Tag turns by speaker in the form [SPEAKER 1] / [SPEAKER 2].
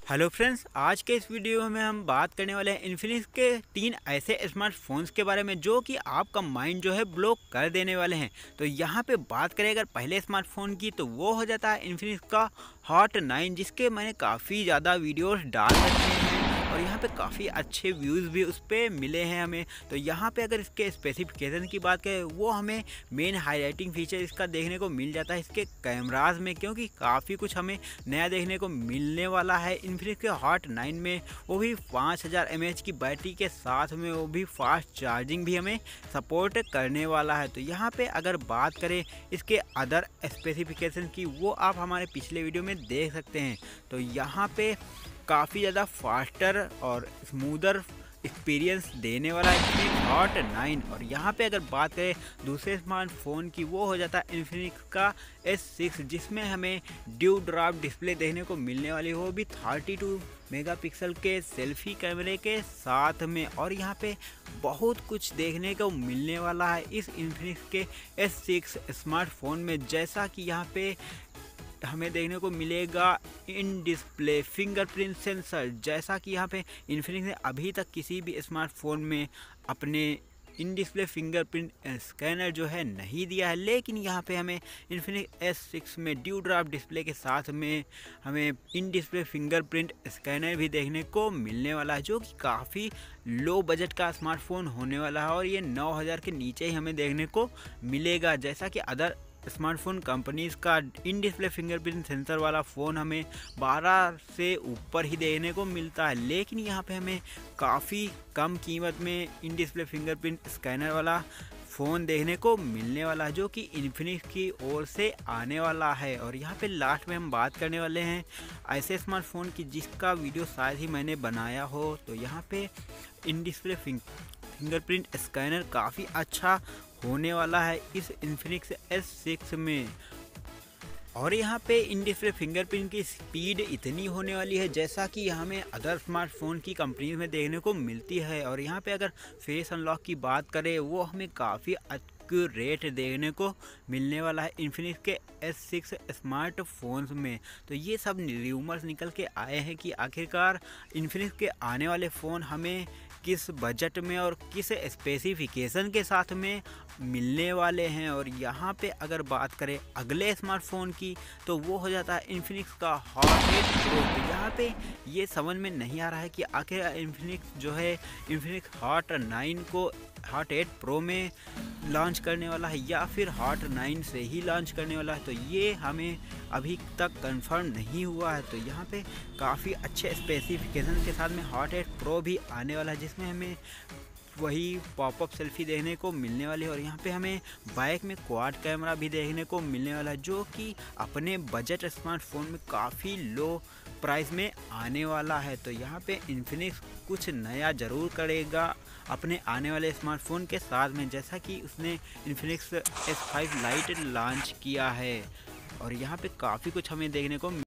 [SPEAKER 1] Hello friends, आज के इस वीडियो में हम बात करने वाले हैं इन्फिनिक्स के 3 ऐसे स्मार्टफोन्स के बारे में जो कि आपका माइंड जो है ब्लॉक कर देने वाले हैं। तो यहाँ पे बात करें अगर पहले स्मार्टफोन की तो वो हो जाता है इन्फिनिक्स का हॉट 9, जिसके मैंने काफ़ी ज़्यादा वीडियोस डाल रखे हैं और यहाँ पे काफ़ी अच्छे व्यूज़ भी उस पर मिले हैं हमें। तो यहाँ पे अगर इसके स्पेसिफिकेशन की बात करें वो हमें मेन हाईलाइटिंग फीचर इसका देखने को मिल जाता है इसके कैमराज में, क्योंकि काफ़ी कुछ हमें नया देखने को मिलने वाला है इन्फिनिक्स के हॉट 9 में। वो भी 5000 mAh की बैटरी के साथ में, वो भी फास्ट चार्जिंग भी हमें सपोर्ट करने वाला है। तो यहाँ पे अगर बात करें इसके अदर स्पेसिफिकेशन की, वो आप हमारे पिछले वीडियो में देख सकते हैं। तो यहाँ पे काफ़ी ज़्यादा फास्टर और स्मूदर एक्सपीरियंस देने वाला है हॉट 9। और यहाँ पे अगर बात करें दूसरे स्मार्टफोन की, वो हो जाता है इन्फिनिक्स का S6, जिसमें हमें ड्यू ड्रॉप डिस्प्ले देखने को मिलने वाली है, वो भी 32 मेगापिक्सल के सेल्फी कैमरे के साथ में। और यहाँ पे बहुत कुछ देखने को मिलने वाला है इस इन्फिनिक्स के S6 स्मार्टफोन में, जैसा कि यहाँ पे हमें देखने को मिलेगा इन डिस्प्ले फिंगरप्रिंट सेंसर, जैसा कि यहाँ पे इन्फिनिक्स ने अभी तक किसी भी स्मार्टफोन में अपने इन डिस्प्ले फिंगरप्रिंट स्कैनर जो है नहीं दिया है। लेकिन यहाँ पे हमें इन्फिनिक्स S6 में ड्यू ड्रॉप डिस्प्ले के साथ में हमें इन डिस्प्ले फिंगरप्रिंट स्कैनर भी देखने को मिलने वाला है, जो कि काफ़ी लो बजट का स्मार्टफोन होने वाला है और ये 9000 के नीचे ही हमें देखने को मिलेगा। जैसा कि अदर स्मार्टफोन कंपनीज का इन डिस्प्ले फिंगरप्रिंट सेंसर वाला फ़ोन हमें 12 से ऊपर ही देखने को मिलता है, लेकिन यहाँ पे हमें काफ़ी कम कीमत में इन डिस्प्ले फिंगरप्रिंट स्कैनर वाला फ़ोन देखने को मिलने वाला है, जो कि इन्फिनिक्स की ओर से आने वाला है। और यहाँ पे लास्ट में हम बात करने वाले हैं ऐसे स्मार्टफोन की जिसका वीडियो शायद ही मैंने बनाया हो। तो यहाँ पे इन डिस्प्ले फिंगरप्रिंट स्कैनर काफ़ी अच्छा होने वाला है इस इन्फिनिक्स S6 में। और यहाँ पे इन डिस्प्ले फिंगरप्रिंट की स्पीड इतनी होने वाली है जैसा कि हमें अदर स्मार्टफोन की कंपनीज में देखने को मिलती है। और यहाँ पे अगर फेस अनलॉक की बात करें वो हमें काफ़ी रेट देखने को मिलने वाला है इन्फिनिक्स के S6 स्मार्टफोन्स में। तो ये सब र्यूमर्स निकल के आए हैं कि आखिरकार इन्फिनिक्स के आने वाले फ़ोन हमें किस बजट में और किस स्पेसिफिकेशन के साथ में मिलने वाले हैं। और यहाँ पे अगर बात करें अगले स्मार्टफोन की तो वो हो जाता है इन्फिनिक्स का हॉट 8 प्रो। तो यहाँ पे ये समझ में नहीं आ रहा है कि आखिर इन्फिनिक्स जो है इन्फिनिक्स हॉट 9 को हॉट 8 प्रो में लॉन्च करने वाला है या फिर हॉट 9 से ही लॉन्च करने वाला है। तो ये हमें अभी तक कंफर्म नहीं हुआ है। तो यहाँ पे काफ़ी अच्छे स्पेसिफिकेशन के साथ में हॉट 8 प्रो भी आने वाला है, जिसमें हमें वही पॉपअप सेल्फी देखने को मिलने वाली है। और यहाँ पे हमें बाइक में क्वाड कैमरा भी देखने को मिलने वाला है, जो कि अपने बजट स्मार्टफोन में काफ़ी लो प्राइस में आने वाला है। तो यहाँ पे इन्फिनिक्स कुछ नया ज़रूर करेगा अपने आने वाले स्मार्टफोन के साथ में, जैसा कि उसने इन्फिनिक्स S5 लाइट लॉन्च किया है। और यहाँ पे काफ़ी कुछ हमें देखने को